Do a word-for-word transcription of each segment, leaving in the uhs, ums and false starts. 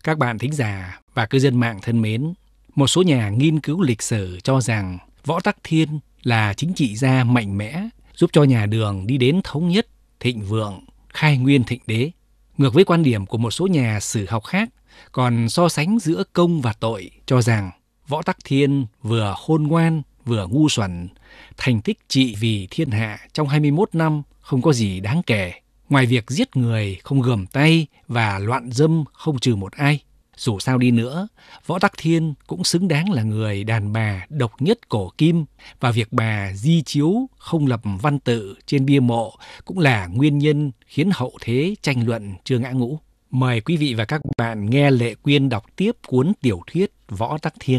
Các bạn thính giả và cư dân mạng thân mến, một số nhà nghiên cứu lịch sử cho rằng Võ Tắc Thiên là chính trị gia mạnh mẽ, giúp cho nhà Đường đi đến thống nhất, thịnh vượng, khai nguyên thịnh đế. Ngược với quan điểm của một số nhà sử học khác, còn so sánh giữa công và tội, cho rằng Võ Tắc Thiên vừa khôn ngoan, vừa ngu xuẩn, thành tích trị vì thiên hạ trong hai mươi mốt năm không có gì đáng kể, ngoài việc giết người không gườm tay và loạn dâm không trừ một ai. Dù sao đi nữa, Võ Tắc Thiên cũng xứng đáng là người đàn bà độc nhất cổ kim, và việc bà di chiếu không lập văn tự trên bia mộ cũng là nguyên nhân khiến hậu thế tranh luận chưa ngã ngũ. Mời quý vị và các bạn nghe Lệ Quyên đọc tiếp cuốn tiểu thuyết Võ Tắc Thiên.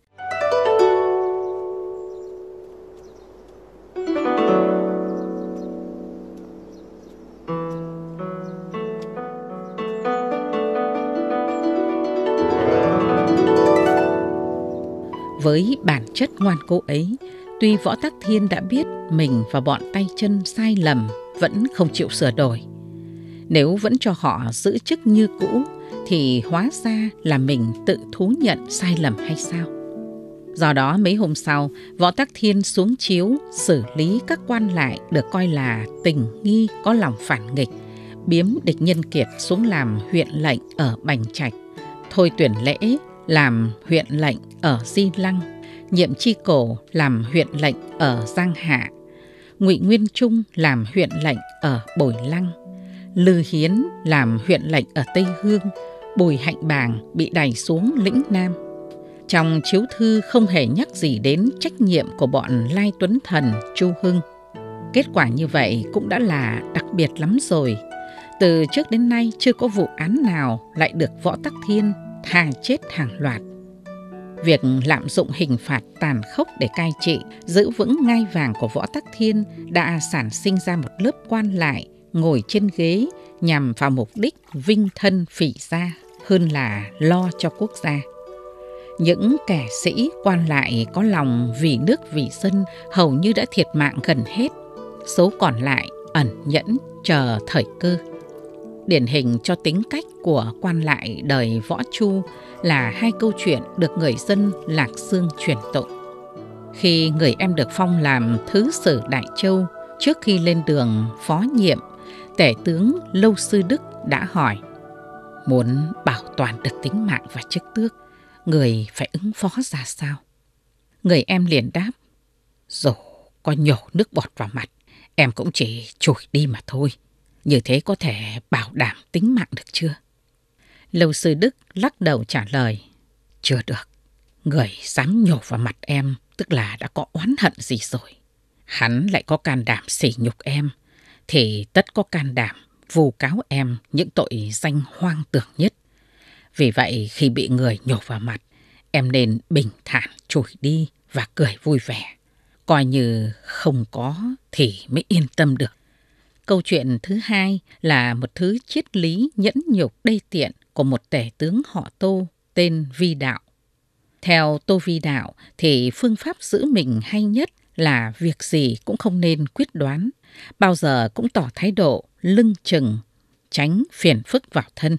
Với bản chất ngoan cố ấy, tuy Võ Tắc Thiên đã biết mình và bọn tay chân sai lầm, vẫn không chịu sửa đổi. Nếu vẫn cho họ giữ chức như cũ, thì hóa ra là mình tự thú nhận sai lầm hay sao? Do đó mấy hôm sau, Võ Tắc Thiên xuống chiếu xử lý các quan lại được coi là tình nghi có lòng phản nghịch, biếm địch nhân Kiệt xuống làm huyện lệnh ở Bành Trạch, thôi Tuyển Lễ làm huyện lệnh ở Di Lăng, Nhiệm Chi Cổ làm huyện lệnh ở Giang Hạ, Ngụy Nguyên Trung làm huyện lệnh ở Bồi Lăng, Lư Hiến làm huyện lệnh ở Tây Hương, Bùi Hạnh Bàng bị đày xuống lĩnh Nam. Trong chiếu thư không hề nhắc gì đến trách nhiệm của bọn Lai Tuấn Thần, Chu Hưng. Kết quả như vậy cũng đã là đặc biệt lắm rồi. Từ trước đến nay chưa có vụ án nào lại được Võ Tắc Thiên tha chết hàng loạt. Việc lạm dụng hình phạt tàn khốc để cai trị, giữ vững ngai vàng của Võ Tắc Thiên đã sản sinh ra một lớp quan lại ngồi trên ghế nhằm vào mục đích vinh thân phỉ gia hơn là lo cho quốc gia. Những kẻ sĩ quan lại có lòng vì nước vì dân hầu như đã thiệt mạng gần hết, số còn lại ẩn nhẫn chờ thời cơ. Điển hình cho tính cách của quan lại đời Võ Chu là hai câu chuyện được người dân Lạc Dương truyền tụng. Khi người em được phong làm thứ sử Đại Châu, trước khi lên đường phó nhiệm, tể tướng Lâu Sư Đức đã hỏi: muốn bảo toàn được tính mạng và chức tước, người phải ứng phó ra sao? Người em liền đáp: dù có nhổ nước bọt vào mặt, em cũng chỉ chùi đi mà thôi. Như thế có thể bảo đảm tính mạng được chưa? Lâu Sư Đức lắc đầu trả lời: chưa được. Người dám nhổ vào mặt em tức là đã có oán hận gì rồi. Hắn lại có can đảm sỉ nhục em, thì tất có can đảm vu cáo em những tội danh hoang tưởng nhất. Vì vậy khi bị người nhổ vào mặt, em nên bình thản chùi đi và cười vui vẻ, coi như không có thì mới yên tâm được. Câu chuyện thứ hai là một thứ triết lý nhẫn nhục đê tiện của một tể tướng họ Tô tên Vi Đạo. Theo Tô Vi Đạo thì phương pháp giữ mình hay nhất là việc gì cũng không nên quyết đoán, bao giờ cũng tỏ thái độ lưng chừng, tránh phiền phức vào thân.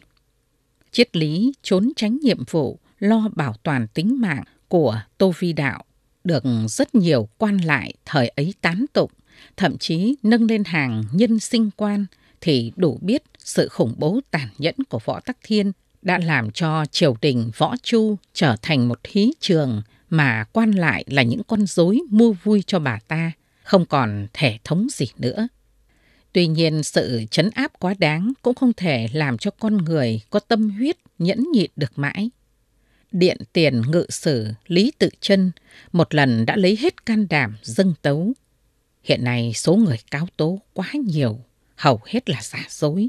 Triết lý trốn tránh nhiệm vụ, lo bảo toàn tính mạng của Tô Vi Đạo được rất nhiều quan lại thời ấy tán tụng, thậm chí nâng lên hàng nhân sinh quan, thì đủ biết sự khủng bố tàn nhẫn của Võ Tắc Thiên đã làm cho triều đình Võ Chu trở thành một hí trường mà quan lại là những con rối mua vui cho bà ta, không còn thể thống gì nữa. Tuy nhiên sự trấn áp quá đáng cũng không thể làm cho con người có tâm huyết nhẫn nhịn được mãi. Điện tiền ngự sử Lý Tự Chân một lần đã lấy hết can đảm dâng tấu. Hiện nay số người cáo tố quá nhiều, hầu hết là giả dối,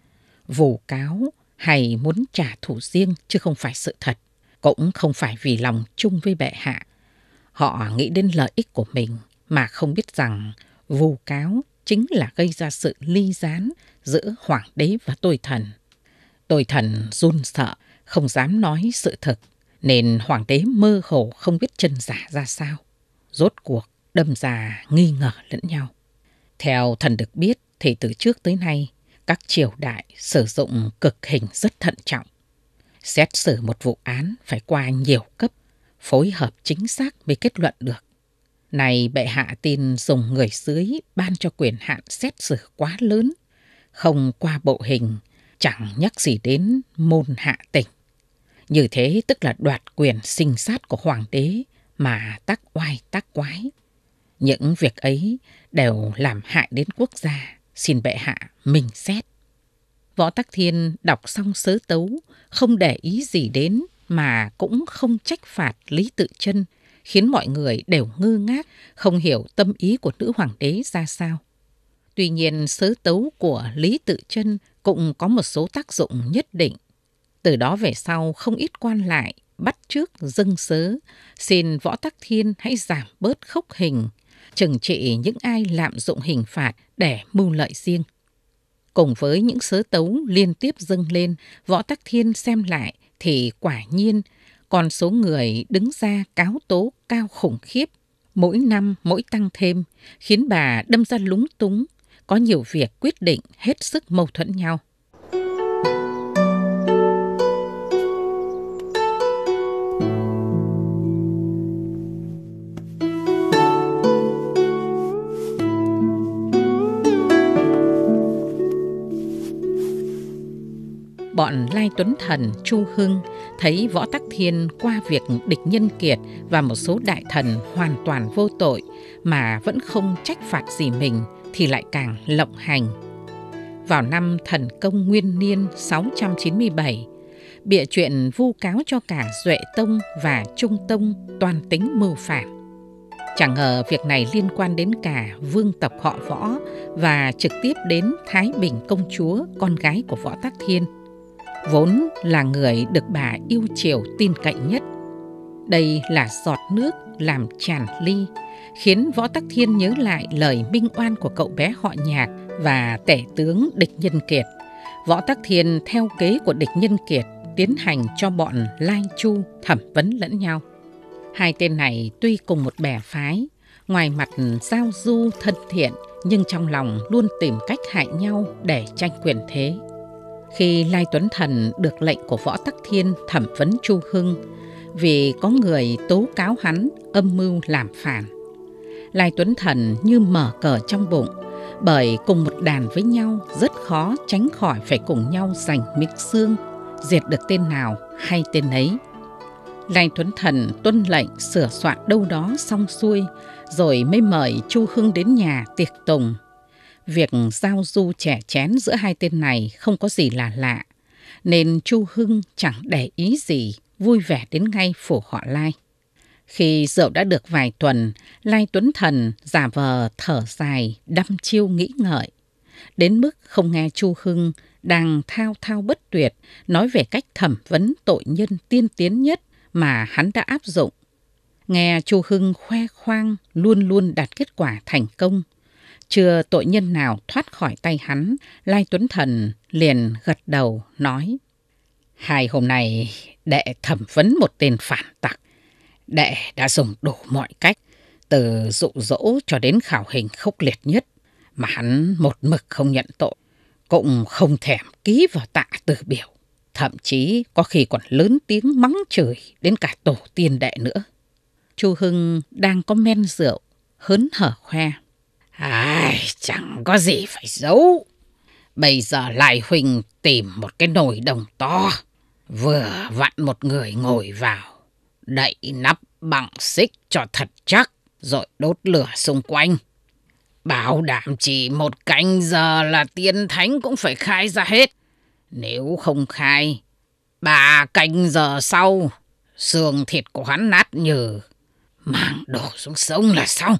vu cáo hay muốn trả thù riêng chứ không phải sự thật, cũng không phải vì lòng chung với bệ hạ. Họ nghĩ đến lợi ích của mình mà không biết rằng vu cáo chính là gây ra sự ly gián giữa hoàng đế và tôi thần. Tôi thần run sợ, không dám nói sự thực, nên hoàng đế mơ hồ không biết chân giả ra sao. Rốt cuộc đâm ra nghi ngờ lẫn nhau. Theo thần được biết thì từ trước tới nay, các triều đại sử dụng cực hình rất thận trọng. Xét xử một vụ án phải qua nhiều cấp, phối hợp chính xác mới kết luận được. Này bệ hạ tin dùng người dưới ban cho quyền hạn xét xử quá lớn, không qua bộ hình, chẳng nhắc gì đến môn hạ tỉnh. Như thế tức là đoạt quyền sinh sát của hoàng đế mà tác oai tác quái. Những việc ấy đều làm hại đến quốc gia, xin bệ hạ minh xét. Võ Tắc Thiên đọc xong sớ tấu, không để ý gì đến mà cũng không trách phạt Lý Tự Chân, khiến mọi người đều ngơ ngác, không hiểu tâm ý của nữ hoàng đế ra sao. Tuy nhiên sớ tấu của Lý Tự Chân cũng có một số tác dụng nhất định. Từ đó về sau không ít quan lại bắt chước dâng sớ, xin Võ Tắc Thiên hãy giảm bớt khốc hình, trừng trị những ai lạm dụng hình phạt để mưu lợi riêng. Cùng với những sớ tấu liên tiếp dâng lên, Võ Tắc Thiên xem lại thì quả nhiên con số người đứng ra cáo tố cao khủng khiếp, mỗi năm mỗi tăng thêm, khiến bà đâm ra lúng túng, có nhiều việc quyết định hết sức mâu thuẫn nhau. Bọn Lai Tuấn Thần, Chu Hưng thấy Võ Tắc Thiên qua việc địch Nhân Kiệt và một số đại thần hoàn toàn vô tội mà vẫn không trách phạt gì mình thì lại càng lộng hành. Vào năm Thần Công Nguyên Niên sáu trăm chín mươi bảy, bịa chuyện vu cáo cho cả Duệ Tông và Trung Tông toan tính mưu phản. Chẳng ngờ việc này liên quan đến cả vương tộc họ Võ và trực tiếp đến Thái Bình công chúa, con gái của Võ Tắc Thiên, vốn là người được bà yêu chiều tin cậy nhất. Đây là giọt nước làm tràn ly, khiến Võ Tắc Thiên nhớ lại lời minh oan của cậu bé họ Nhạc và tể tướng địch Nhân Kiệt. Võ Tắc Thiên theo kế của địch Nhân Kiệt tiến hành cho bọn Lai Chu thẩm vấn lẫn nhau. Hai tên này tuy cùng một bè phái, ngoài mặt giao du thân thiện nhưng trong lòng luôn tìm cách hại nhau để tranh quyền thế. Khi Lai Tuấn Thần được lệnh của Võ Tắc Thiên thẩm vấn Chu Hưng vì có người tố cáo hắn âm mưu làm phản, Lai Tuấn Thần như mở cờ trong bụng, bởi cùng một đàn với nhau rất khó tránh khỏi phải cùng nhau giành miếng xương, diệt được tên nào hay tên ấy. Lai Tuấn Thần tuân lệnh sửa soạn đâu đó xong xuôi, rồi mới mời Chu Hưng đến nhà tiệc tùng. Việc giao du chè chén giữa hai tên này không có gì là lạ, nên Chu Hưng chẳng để ý gì, vui vẻ đến ngay phủ họ Lai. Khi rượu đã được vài tuần, Lai Tuấn Thần giả vờ thở dài, đăm chiêu nghĩ ngợi, đến mức không nghe Chu Hưng đang thao thao bất tuyệt nói về cách thẩm vấn tội nhân tiên tiến nhất mà hắn đã áp dụng. Nghe Chu Hưng khoe khoang luôn luôn đạt kết quả thành công, chưa tội nhân nào thoát khỏi tay hắn, Lai Tuấn Thần liền gật đầu nói: Hai hôm nay đệ thẩm vấn một tên phản tặc. Đệ đã dùng đủ mọi cách, từ dụ dỗ cho đến khảo hình khốc liệt nhất, mà hắn một mực không nhận tội, cũng không thèm ký vào tạ từ biểu, thậm chí có khi còn lớn tiếng mắng chửi đến cả tổ tiên đệ nữa. Chu Hưng đang có men rượu, hớn hở khoe: Ai, chẳng có gì phải giấu. Bây giờ Lai huynh tìm một cái nồi đồng to, vừa vặn một người ngồi vào, đậy nắp bằng xích cho thật chắc, rồi đốt lửa xung quanh. Bảo đảm chỉ một canh giờ là tiên thánh cũng phải khai ra hết. Nếu không khai, ba canh giờ sau, xương thịt của hắn nát nhừ, mang đổ xuống sông là xong.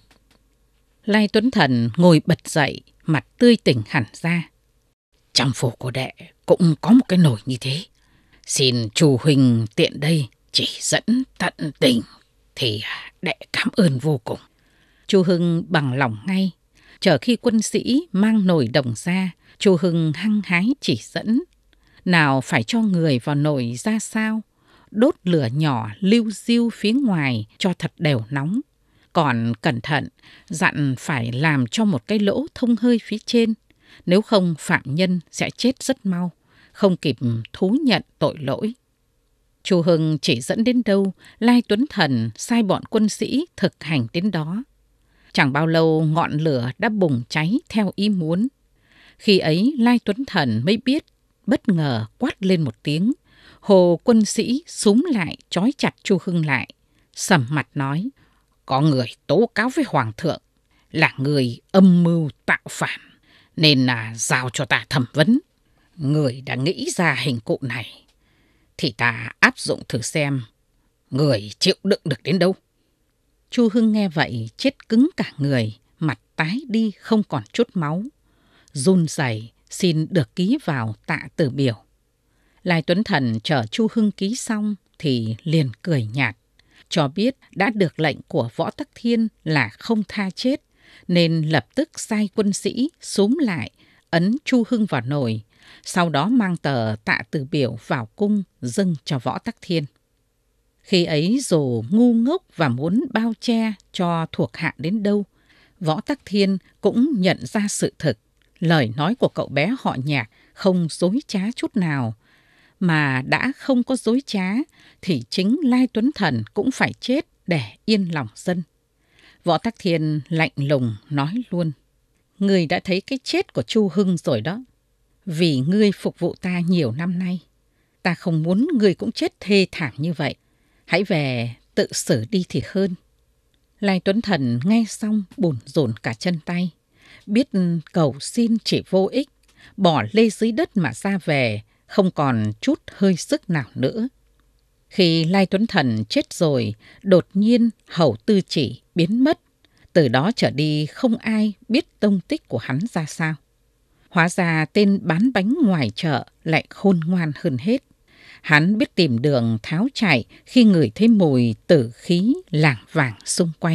Lai Tuấn Thần ngồi bật dậy, mặt tươi tỉnh hẳn ra. Trong phủ của đệ cũng có một cái nồi như thế. Xin Chu huynh tiện đây chỉ dẫn tận tình thì đệ cảm ơn vô cùng. Chu Hưng bằng lòng ngay. Chờ khi quân sĩ mang nồi đồng ra, Chu Hưng hăng hái chỉ dẫn. Nào phải cho người vào nồi ra sao, đốt lửa nhỏ liu riu phía ngoài cho thật đều nóng. Còn cẩn thận, dặn phải làm cho một cái lỗ thông hơi phía trên, nếu không phạm nhân sẽ chết rất mau, không kịp thú nhận tội lỗi. Chu Hưng chỉ dẫn đến đâu, Lai Tuấn Thần sai bọn quân sĩ thực hành đến đó. Chẳng bao lâu ngọn lửa đã bùng cháy theo ý muốn. Khi ấy Lai Tuấn Thần mới biết, bất ngờ quát lên một tiếng. Hồ quân sĩ xúm lại trói chặt Chu Hưng lại, sầm mặt nói: có người tố cáo với hoàng thượng là người âm mưu tạo phản, nên là giao cho ta thẩm vấn. Người đã nghĩ ra hình cụ này thì ta áp dụng thử xem người chịu đựng được đến đâu. Chu Hưng nghe vậy chết cứng cả người, mặt tái đi không còn chút máu, run rẩy xin được ký vào tạ từ biểu. Lai Tuấn Thần chờ Chu Hưng ký xong thì liền cười nhạt, cho biết đã được lệnh của Võ Tắc Thiên là không tha chết, nên lập tức sai quân sĩ xúm lại ấn Chu Hưng vào nồi, sau đó mang tờ tạ từ biểu vào cung dâng cho Võ Tắc Thiên. Khi ấy dù ngu ngốc và muốn bao che cho thuộc hạ đến đâu, Võ Tắc Thiên cũng nhận ra sự thực. Lời nói của cậu bé họ Nhạc không dối trá chút nào, mà đã không có dối trá thì chính Lai Tuấn Thần cũng phải chết để yên lòng dân. Võ Tắc Thiên lạnh lùng nói luôn: ngươi đã thấy cái chết của Chu Hưng rồi đó. Vì ngươi phục vụ ta nhiều năm nay, ta không muốn ngươi cũng chết thê thảm như vậy. Hãy về tự xử đi thì hơn. Lai Tuấn Thần nghe xong bủn rủn cả chân tay, biết cầu xin chỉ vô ích, bỏ lê dưới đất mà ra về, không còn chút hơi sức nào nữa. Khi Lai Tuấn Thần chết rồi, đột nhiên Hầu Tư Chỉ biến mất. Từ đó trở đi không ai biết tông tích của hắn ra sao. Hóa ra tên bán bánh ngoài chợ lại khôn ngoan hơn hết. Hắn biết tìm đường tháo chạy khi ngửi thấy mùi tử khí lảng vảng xung quanh.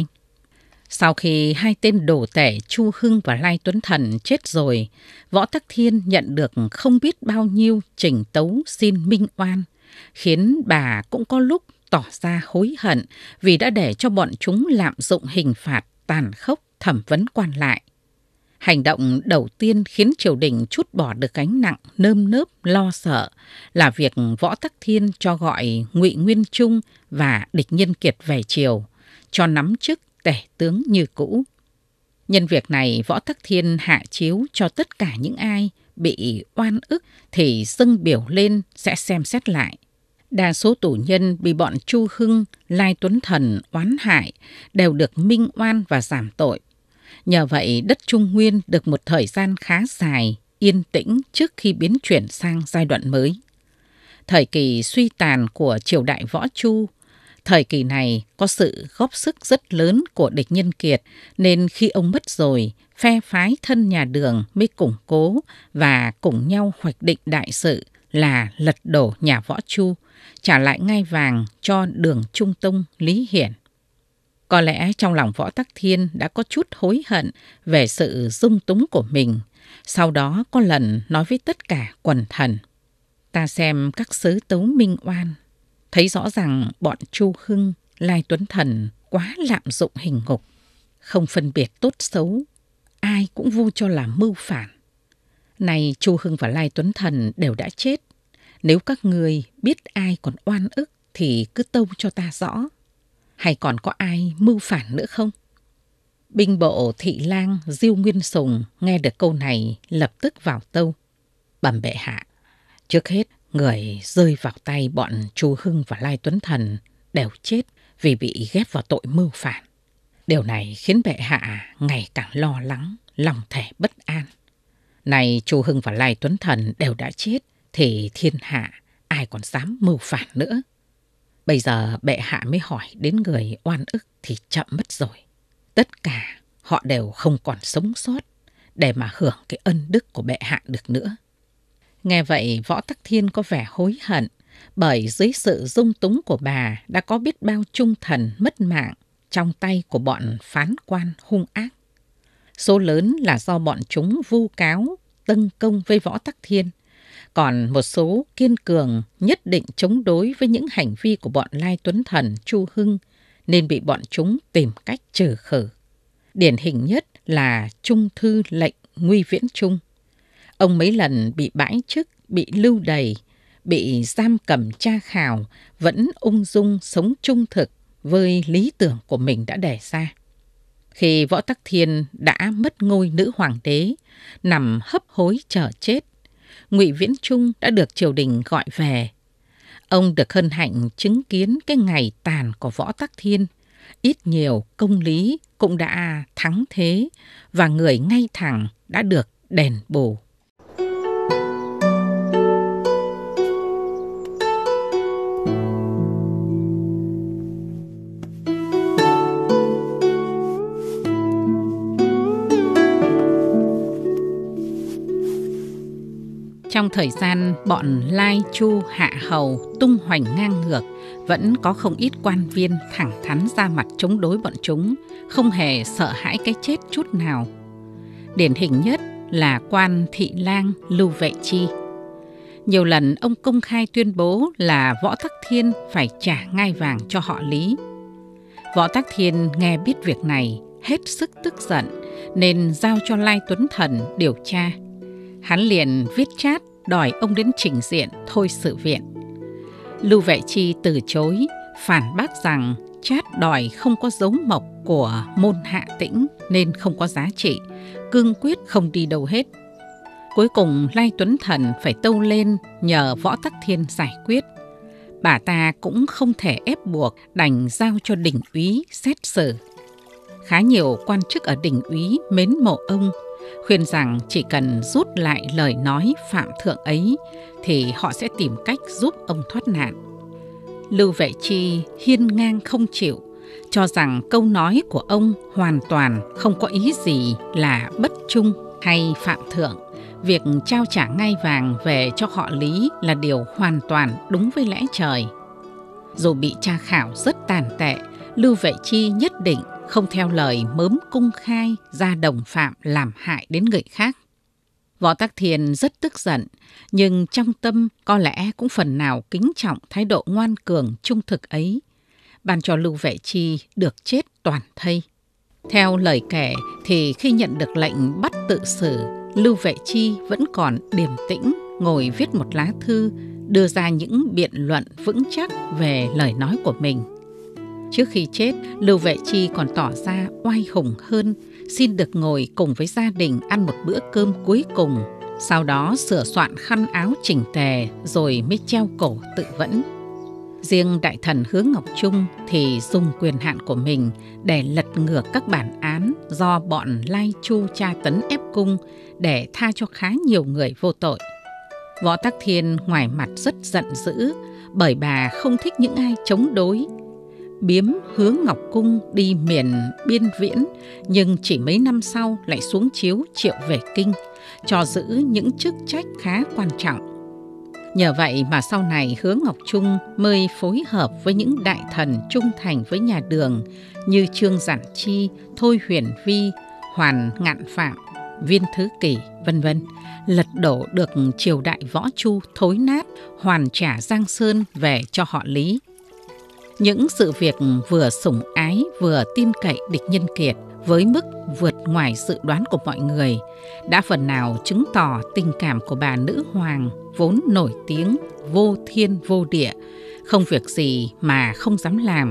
Sau khi hai tên đồ tể Chu Hưng và Lai Tuấn Thần chết rồi, Võ Tắc Thiên nhận được không biết bao nhiêu trình tấu xin minh oan, khiến bà cũng có lúc tỏ ra hối hận vì đã để cho bọn chúng lạm dụng hình phạt tàn khốc thẩm vấn quan lại. Hành động đầu tiên khiến triều đình trút bỏ được gánh nặng nơm nớp lo sợ là việc Võ Tắc Thiên cho gọi Ngụy Nguyên Trung và Địch Nhân Kiệt về triều, cho nắm chức tể tướng như cũ. Nhân việc này, Võ Tắc Thiên hạ chiếu cho tất cả những ai bị oan ức thì dâng biểu lên sẽ xem xét lại. Đa số tù nhân bị bọn Chu Hưng, Lai Tuấn Thần oán hại đều được minh oan và giảm tội. Nhờ vậy, đất Trung Nguyên được một thời gian khá dài, yên tĩnh trước khi biến chuyển sang giai đoạn mới. Thời kỳ suy tàn của triều đại Võ Chu, thời kỳ này có sự góp sức rất lớn của Địch Nhân Kiệt, nên khi ông mất rồi, phe phái thân nhà Đường mới củng cố và cùng nhau hoạch định đại sự là lật đổ nhà Võ Chu, trả lại ngai vàng cho Đường Trung Tông Lý Hiển. Có lẽ trong lòng Võ Tắc Thiên đã có chút hối hận về sự dung túng của mình. Sau đó có lần nói với tất cả quần thần: ta xem các sớ tấu minh oan, thấy rõ ràng bọn Chu Hưng, Lai Tuấn Thần quá lạm dụng hình ngục, không phân biệt tốt xấu, ai cũng vu cho là mưu phản. Này Chu Hưng và Lai Tuấn Thần đều đã chết, nếu các người biết ai còn oan ức thì cứ tâu cho ta rõ. Hay còn có ai mưu phản nữa không? Binh bộ thị lang Diêu Nguyên Sùng nghe được câu này lập tức vào tâu: bẩm bệ hạ, trước hết người rơi vào tay bọn Chu Hưng và Lai Tuấn Thần đều chết vì bị ghép vào tội mưu phản. Điều này khiến bệ hạ ngày càng lo lắng, lòng thể bất an. Này Chu Hưng và Lai Tuấn Thần đều đã chết thì thiên hạ ai còn dám mưu phản nữa. Bây giờ bệ hạ mới hỏi đến người oan ức thì chậm mất rồi. Tất cả họ đều không còn sống sót để mà hưởng cái ân đức của bệ hạ được nữa. Nghe vậy Võ Tắc Thiên có vẻ hối hận, bởi dưới sự dung túng của bà đã có biết bao trung thần mất mạng trong tay của bọn phán quan hung ác. Số lớn là do bọn chúng vu cáo, tâng công với Võ Tắc Thiên. Còn một số kiên cường nhất định chống đối với những hành vi của bọn Lai Tuấn Thần, Chu Hưng, nên bị bọn chúng tìm cách trừ khử. Điển hình nhất là Trung thư lệnh Nguy Viễn Trung. Ông mấy lần bị bãi chức, bị lưu đày, bị giam cầm tra khảo, vẫn ung dung sống trung thực với lý tưởng của mình đã đề ra. Khi Võ Tắc Thiên đã mất ngôi nữ hoàng đế, nằm hấp hối chờ chết, Ngụy Viễn Chung đã được triều đình gọi về. Ông được hân hạnh chứng kiến cái ngày tàn của Võ Tắc Thiên. Ít nhiều công lý cũng đã thắng thế và người ngay thẳng đã được đền bù. Trong thời gian bọn Lai Chu Hạ Hầu tung hoành ngang ngược, vẫn có không ít quan viên thẳng thắn ra mặt chống đối bọn chúng, không hề sợ hãi cái chết chút nào. Điển hình nhất là quan thị lang Lưu Vệ Chi. Nhiều lần ông công khai tuyên bố là Võ Tắc Thiên phải trả ngai vàng cho họ Lý. Võ Tắc Thiên nghe biết việc này hết sức tức giận nên giao cho Lai Tuấn Thần điều tra. Hắn liền viết chát đòi ông đến trình diện thôi sự viện. Lưu Vệ Chi từ chối, phản bác rằng chát đòi không có dấu mộc của môn Hạ Tĩnh nên không có giá trị, cương quyết không đi đâu hết. Cuối cùng Lai Tuấn Thần phải tâu lên nhờ Võ Tắc Thiên giải quyết. Bà ta cũng không thể ép buộc, đành giao cho đình úy xét xử. Khá nhiều quan chức ở đình úy mến mộ ông, khuyên rằng chỉ cần rút lại lời nói phạm thượng ấy thì họ sẽ tìm cách giúp ông thoát nạn. Lưu Vệ Chi hiên ngang không chịu, cho rằng câu nói của ông hoàn toàn không có ý gì là bất trung hay phạm thượng. Việc trao trả ngai vàng về cho họ Lý là điều hoàn toàn đúng với lẽ trời. Dù bị tra khảo rất tàn tệ, Lưu Vệ Chi nhất định không theo lời mớm cung khai ra đồng phạm làm hại đến người khác. Võ Tắc Thiên rất tức giận, nhưng trong tâm có lẽ cũng phần nào kính trọng thái độ ngoan cường trung thực ấy, ban cho Lưu Vệ Chi được chết toàn thây. Theo lời kể thì khi nhận được lệnh bắt tự xử, Lưu Vệ Chi vẫn còn điềm tĩnh ngồi viết một lá thư đưa ra những biện luận vững chắc về lời nói của mình. Trước khi chết, Lưu Vệ Chi còn tỏ ra oai hùng hơn, xin được ngồi cùng với gia đình ăn một bữa cơm cuối cùng, sau đó sửa soạn khăn áo chỉnh tề rồi mới treo cổ tự vẫn. Riêng đại thần Hứa Ngọc Trung thì dùng quyền hạn của mình để lật ngược các bản án do bọn Lai Chu tra tấn ép cung để tha cho khá nhiều người vô tội. Võ Tắc Thiên ngoài mặt rất giận dữ bởi bà không thích những ai chống đối. Biếm Hứa Ngọc Cung đi miền biên viễn, nhưng chỉ mấy năm sau lại xuống chiếu triệu về kinh, cho giữ những chức trách khá quan trọng. Nhờ vậy mà sau này Hứa Ngọc Trung mới phối hợp với những đại thần trung thành với nhà Đường như Trương Giản Chi, Thôi Huyền Vi, Hoàn Ngạn Phạm, Viên Thứ Kỷ, vân vân, lật đổ được triều đại Võ Chu thối nát, hoàn trả Giang Sơn về cho họ Lý. Những sự việc vừa sủng ái vừa tin cậy địch nhân kiệt với mức vượt ngoài dự đoán của mọi người đã phần nào chứng tỏ tình cảm của bà nữ hoàng vốn nổi tiếng vô thiên vô địa, không việc gì mà không dám làm.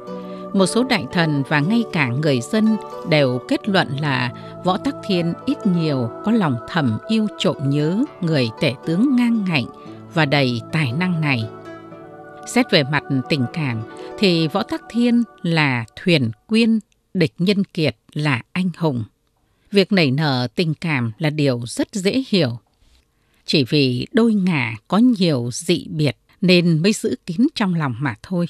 Một số đại thần và ngay cả người dân đều kết luận là Võ Tắc Thiên ít nhiều có lòng thầm yêu trộm nhớ người tể tướng ngang ngạnh và đầy tài năng này. Xét về mặt tình cảm thì Võ Tắc Thiên là thuyền quyên, địch nhân kiệt là anh hùng. Việc nảy nở tình cảm là điều rất dễ hiểu. Chỉ vì đôi ngả có nhiều dị biệt nên mới giữ kín trong lòng mà thôi.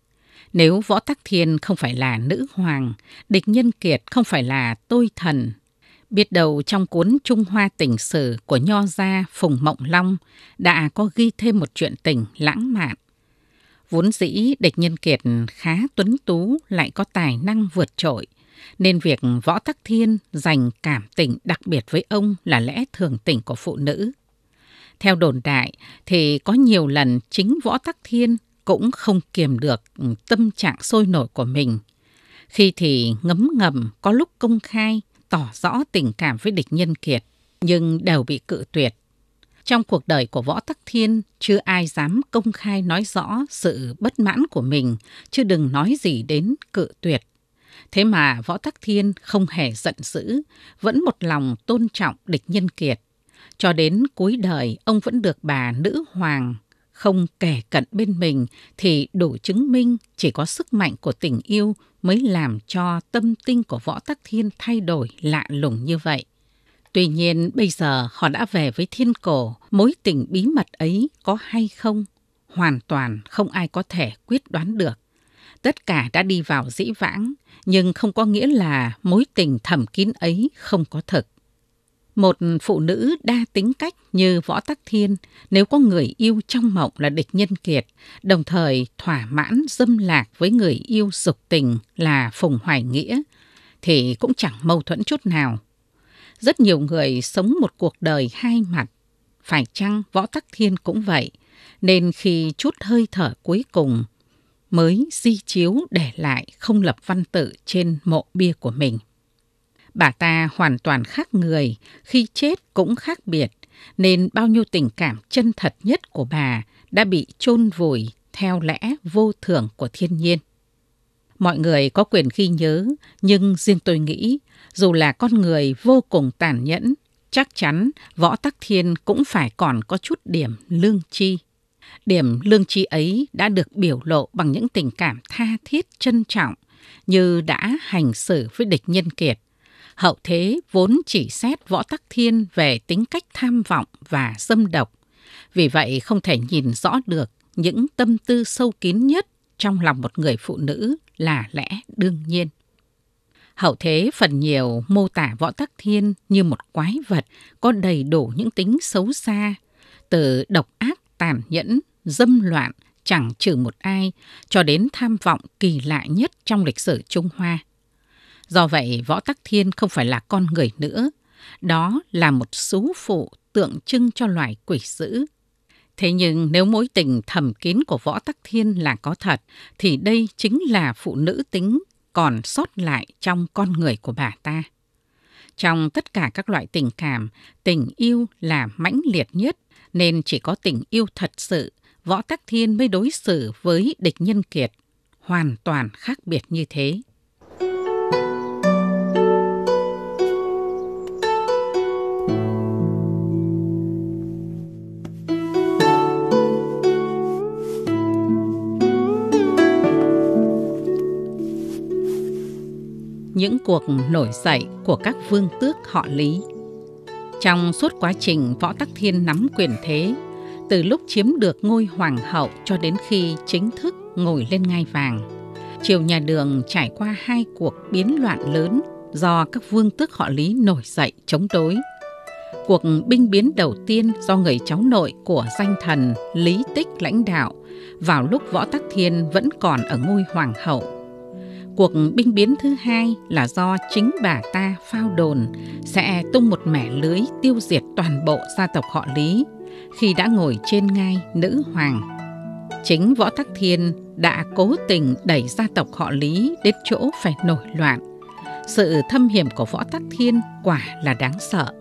Nếu Võ Tắc Thiên không phải là nữ hoàng, địch nhân kiệt không phải là tôi thần, biết đâu trong cuốn Trung Hoa Tình Sử của nho gia Phùng Mộng Long đã có ghi thêm một chuyện tình lãng mạn. Vốn dĩ địch nhân kiệt khá tuấn tú lại có tài năng vượt trội, nên việc Võ Tắc Thiên dành cảm tình đặc biệt với ông là lẽ thường tình của phụ nữ. Theo đồn đại thì có nhiều lần chính Võ Tắc Thiên cũng không kiềm được tâm trạng sôi nổi của mình. Khi thì ngấm ngầm, có lúc công khai tỏ rõ tình cảm với địch nhân kiệt, nhưng đều bị cự tuyệt. Trong cuộc đời của Võ Tắc Thiên, chưa ai dám công khai nói rõ sự bất mãn của mình, chứ đừng nói gì đến cự tuyệt. Thế mà Võ Tắc Thiên không hề giận dữ, vẫn một lòng tôn trọng địch nhân kiệt. Cho đến cuối đời, ông vẫn được bà nữ hoàng không kề cận bên mình thì đủ chứng minh chỉ có sức mạnh của tình yêu mới làm cho tâm tinh của Võ Tắc Thiên thay đổi lạ lùng như vậy. Tuy nhiên bây giờ họ đã về với thiên cổ, mối tình bí mật ấy có hay không, hoàn toàn không ai có thể quyết đoán được. Tất cả đã đi vào dĩ vãng, nhưng không có nghĩa là mối tình thầm kín ấy không có thực. Một phụ nữ đa tính cách như Võ Tắc Thiên, nếu có người yêu trong mộng là địch nhân kiệt, đồng thời thỏa mãn dâm lạc với người yêu dục tình là Phùng Hoài Nghĩa, thì cũng chẳng mâu thuẫn chút nào. Rất nhiều người sống một cuộc đời hai mặt, phải chăng Võ Tắc Thiên cũng vậy, nên khi chút hơi thở cuối cùng mới di chiếu để lại không lập văn tự trên mộ bia của mình. Bà ta hoàn toàn khác người, khi chết cũng khác biệt, nên bao nhiêu tình cảm chân thật nhất của bà đã bị chôn vùi theo lẽ vô thường của thiên nhiên. Mọi người có quyền ghi nhớ, nhưng riêng tôi nghĩ, dù là con người vô cùng tàn nhẫn, chắc chắn Võ Tắc Thiên cũng phải còn có chút điểm lương tri. Điểm lương tri ấy đã được biểu lộ bằng những tình cảm tha thiết trân trọng như đã hành xử với địch nhân kiệt. Hậu thế vốn chỉ xét Võ Tắc Thiên về tính cách tham vọng và dâm độc, vì vậy không thể nhìn rõ được những tâm tư sâu kín nhất trong lòng một người phụ nữ là lẽ đương nhiên. Hậu thế phần nhiều mô tả Võ Tắc Thiên như một quái vật có đầy đủ những tính xấu xa, từ độc ác tàn nhẫn, dâm loạn, chẳng trừ một ai, cho đến tham vọng kỳ lạ nhất trong lịch sử Trung Hoa. Do vậy, Võ Tắc Thiên không phải là con người nữa, đó là một sú phụ tượng trưng cho loài quỷ dữ. Thế nhưng nếu mối tình thầm kín của Võ Tắc Thiên là có thật, thì đây chính là phụ nữ tính còn sót lại trong con người của bà ta. Trong tất cả các loại tình cảm, tình yêu là mãnh liệt nhất, nên chỉ có tình yêu thật sự, Võ Tắc Thiên mới đối xử với địch nhân kiệt hoàn toàn khác biệt như thế. Những cuộc nổi dậy của các vương tước họ Lý. Trong suốt quá trình Võ Tắc Thiên nắm quyền thế, từ lúc chiếm được ngôi hoàng hậu cho đến khi chính thức ngồi lên ngai vàng, triều nhà Đường trải qua hai cuộc biến loạn lớn do các vương tước họ Lý nổi dậy chống đối. Cuộc binh biến đầu tiên do người cháu nội của danh thần Lý Tích lãnh đạo vào lúc Võ Tắc Thiên vẫn còn ở ngôi hoàng hậu. Cuộc binh biến thứ hai là do chính bà ta phao đồn sẽ tung một mẻ lưới tiêu diệt toàn bộ gia tộc họ Lý khi đã ngồi trên ngai nữ hoàng. Chính Võ Tắc Thiên đã cố tình đẩy gia tộc họ Lý đến chỗ phải nổi loạn. Sự thâm hiểm của Võ Tắc Thiên quả là đáng sợ.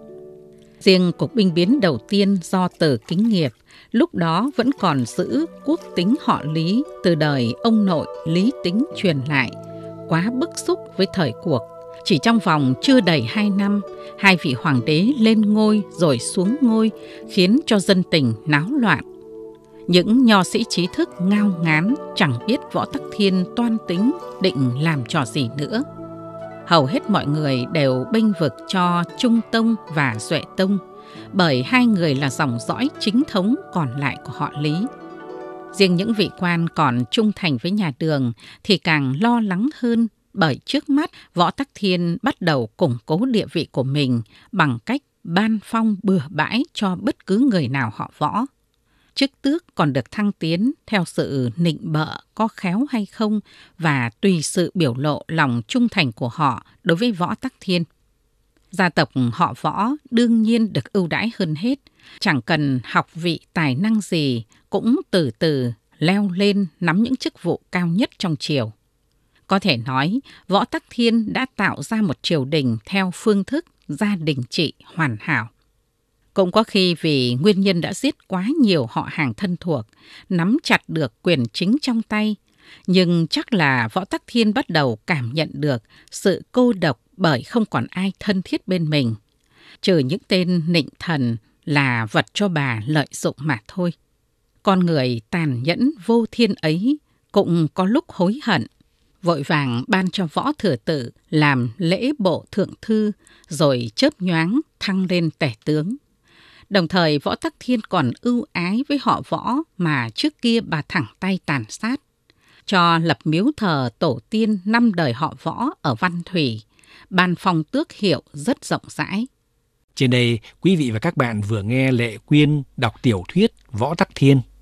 Riêng cuộc binh biến đầu tiên do Từ Kính Nghiệp, lúc đó vẫn còn giữ quốc tính họ Lý từ đời ông nội Lý Tính truyền lại, quá bức xúc với thời cuộc. Chỉ trong vòng chưa đầy hai năm, hai vị hoàng đế lên ngôi rồi xuống ngôi, khiến cho dân tình náo loạn. Những nho sĩ trí thức ngao ngán chẳng biết Võ Tắc Thiên toan tính định làm trò gì nữa. Hầu hết mọi người đều bênh vực cho Trung Tông và Duệ Tông, bởi hai người là dòng dõi chính thống còn lại của họ Lý. Riêng những vị quan còn trung thành với nhà Đường thì càng lo lắng hơn, bởi trước mắt Võ Tắc Thiên bắt đầu củng cố địa vị của mình bằng cách ban phong bừa bãi cho bất cứ người nào họ Võ. Chức tước còn được thăng tiến theo sự nịnh bợ có khéo hay không và tùy sự biểu lộ lòng trung thành của họ đối với Võ Tắc Thiên. Gia tộc họ Võ đương nhiên được ưu đãi hơn hết, chẳng cần học vị tài năng gì cũng từ từ leo lên nắm những chức vụ cao nhất trong triều. Có thể nói, Võ Tắc Thiên đã tạo ra một triều đình theo phương thức gia đình trị hoàn hảo. Cũng có khi vì nguyên nhân đã giết quá nhiều họ hàng thân thuộc, nắm chặt được quyền chính trong tay. Nhưng chắc là Võ Tắc Thiên bắt đầu cảm nhận được sự cô độc bởi không còn ai thân thiết bên mình. Trừ những tên nịnh thần là vật cho bà lợi dụng mà thôi. Con người tàn nhẫn vô thiên ấy cũng có lúc hối hận. Vội vàng ban cho Võ Thừa Tử làm lễ bộ thượng thư, rồi chớp nhoáng thăng lên tể tướng. Đồng thời Võ Tắc Thiên còn ưu ái với họ Võ mà trước kia bà thẳng tay tàn sát, cho lập miếu thờ tổ tiên năm đời họ Võ ở Văn Thủy, ban phong tước hiệu rất rộng rãi. Trên đây, quý vị và các bạn vừa nghe Lệ Quyên đọc tiểu thuyết Võ Tắc Thiên.